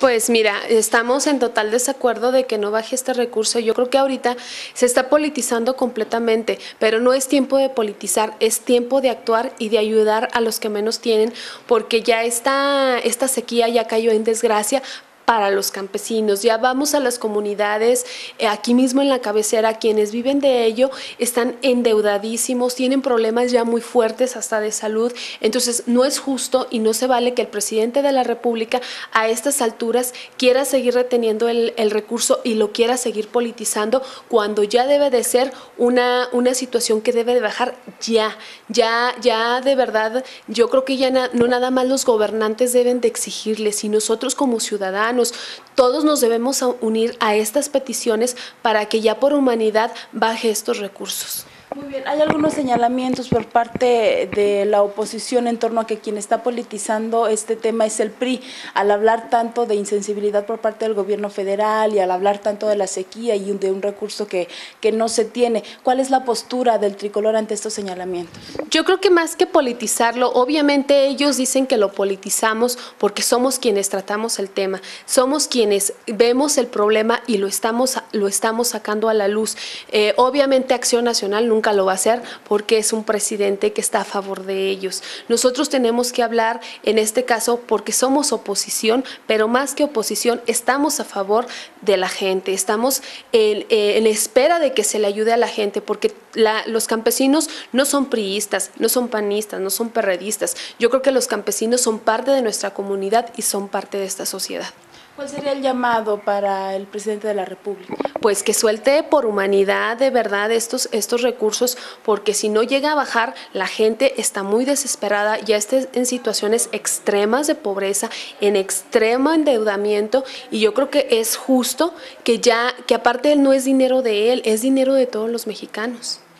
Pues mira, estamos en total desacuerdo de que no baje este recurso. Yo creo que ahorita se está politizando completamente, pero no es tiempo de politizar, es tiempo de actuar y de ayudar a los que menos tienen, porque ya esta sequía ya cayó en desgracia para los campesinos. Ya vamos a las comunidades, aquí mismo en la cabecera, quienes viven de ello están endeudadísimos, tienen problemas ya muy fuertes hasta de salud. Entonces no es justo y no se vale que el presidente de la República a estas alturas quiera seguir reteniendo el recurso y lo quiera seguir politizando, cuando ya debe de ser una situación que debe de bajar ya de verdad. Yo creo que ya no nada más los gobernantes deben de exigirles, y nosotros como ciudadanos todos nos debemos unir a estas peticiones para que ya por humanidad baje estos recursos. Muy bien, hay algunos señalamientos por parte de la oposición en torno a que quien está politizando este tema es el PRI, al hablar tanto de insensibilidad por parte del gobierno federal y al hablar tanto de la sequía y de un recurso que no se tiene. ¿Cuál es la postura del tricolor ante estos señalamientos? Yo creo que más que politizarlo, obviamente ellos dicen que lo politizamos porque somos quienes tratamos el tema, somos quienes vemos el problema y lo estamos sacando a la luz. Obviamente Acción Nacional nunca lo va a hacer porque es un presidente que está a favor de ellos. Nosotros tenemos que hablar en este caso porque somos oposición, pero más que oposición estamos a favor de la gente, estamos en espera de que se le ayude a la gente, porque los campesinos no son priistas, no son panistas, no son perredistas. Yo creo que los campesinos son parte de nuestra comunidad y son parte de esta sociedad. ¿Cuál sería el llamado para el presidente de la República? Pues que suelte por humanidad de verdad estos recursos, porque si no llega a bajar, la gente está muy desesperada, ya está en situaciones extremas de pobreza, en extremo endeudamiento, y yo creo que es justo que aparte no es dinero de él, es dinero de todos los mexicanos.